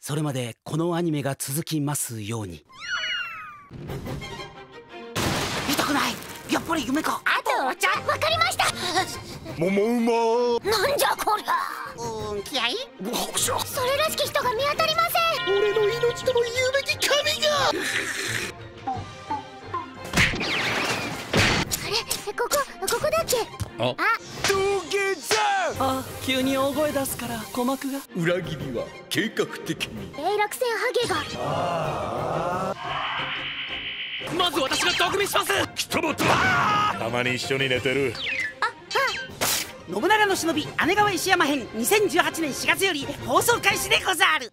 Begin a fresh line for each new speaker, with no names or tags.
それまでこのアニメが続きますように。痛くない。やっぱり夢か。
あとお茶。わかりました。
桃馬。
なんじゃこりゃ。
気合い。
それらしき人が見当たりません。
俺の命とも言うべき神が。
あれ、ここだっけ。
あ、土下座。
あ、急に大声出すから鼓膜が。
裏切りは計画的に。
永楽戦ハゲが。
まず私が毒味します。
たまに一緒に寝てる。
信長の忍び姉川石山編2018年4月より放送開始でござる。